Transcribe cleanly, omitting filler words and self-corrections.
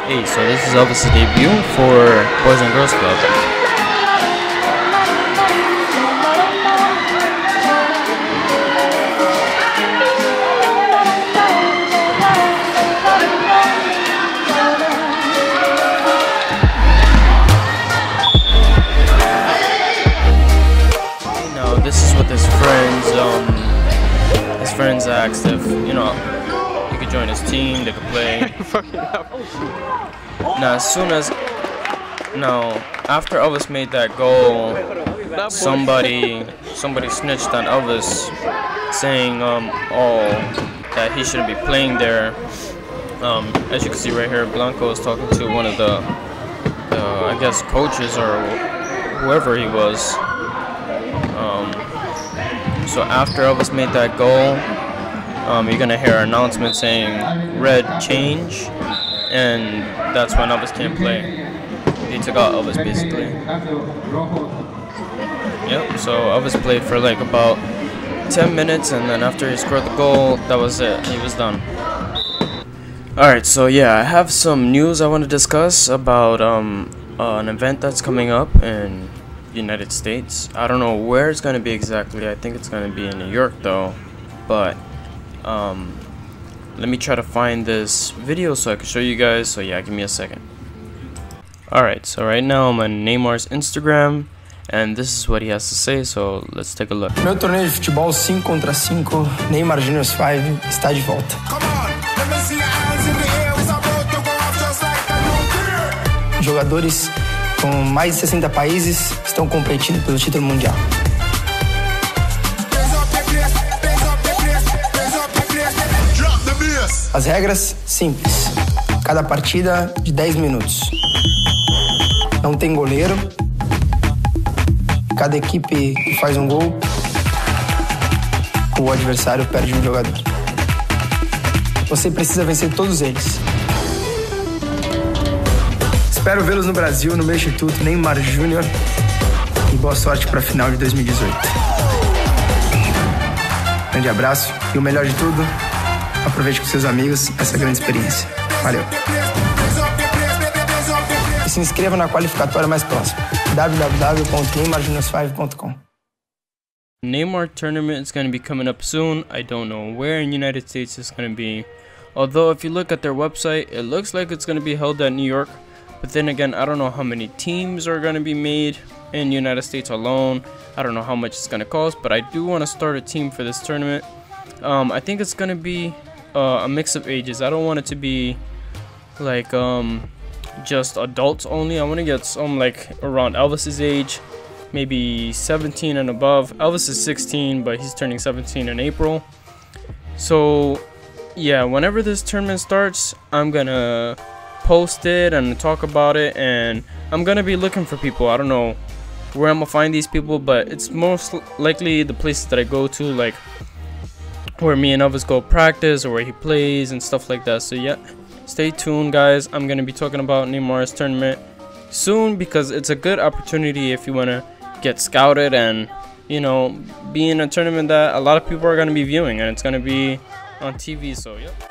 Hey, so this is Elvis' debut for Boys and Girls Club. Now this is what his friends asked if, you know, he could join his team, they could play. Now after Elvis made that goal, somebody snitched on Elvis, saying that he shouldn't be playing there. As you can see right here, Blanco is talking to one of the I guess coaches or whoever he was. So after Elvis made that goal, you're gonna hear an announcement saying "red change," and that's when Elvis can't play. They took out Elvis basically. Yep. So Elvis played for like about 10 minutes, and then after he scored the goal, that was it. He was done. Alright, so yeah, I have some news I want to discuss about an event that's coming up in United States. I don't know where it's going to be exactly. I think it's going to be in New York though, but let me try to find this video so I can show you guys. So yeah, give me a second. Alright, so right now I'm on NEYMAR'S Instagram, and this is what he has to say, so let's take a look. Meu torneio de futebol 5 contra 5, Neymar Juniors 5 está de volta. Jogadores com mais de 60 países estão competindo pelo título mundial. As regras simples. Cada partida de 10 minutos. Não tem goleiro. Cada equipe que faz um gol, o adversário perde um jogador. Você precisa vencer todos eles. Espero vê-los no Brasil, no meu instituto Neymar Júnior, e boa sorte para a final de 2018. Grande abraço e o melhor de tudo, aproveite com seus amigos essa grande experiência. Valeu! E se inscreva na qualificatória mais próxima, www.neymarjuniors5.com. Neymar tournament is going to be coming up soon. I don't know where in the United States it's going to be. Although if you look at their website, it looks like it's going to be held at New York. But then again, I don't know how many teams are going to be made in the United States alone. I don't know how much it's going to cost, but I do want to start a team for this tournament. I think it's going to be a mix of ages. I don't want it to be like just adults only. I want to get some like around Elvis's age, maybe 17 and above. Elvis is 16, but he's turning 17 in April. So yeah, whenever this tournament starts, I'm gonna post it and talk about it, and I'm gonna be looking for people. I don't know where I'm gonna find these people, but it's most likely the places that I go to, like where me and Elvis go practice or where he plays and stuff like that. So yeah, stay tuned guys. I'm gonna be talking about NEYMAR'S tournament soon, because it's a good opportunity if you want to get scouted and, you know, be in a tournament that a lot of people are going to be viewing, and it's going to be on TV. So yep.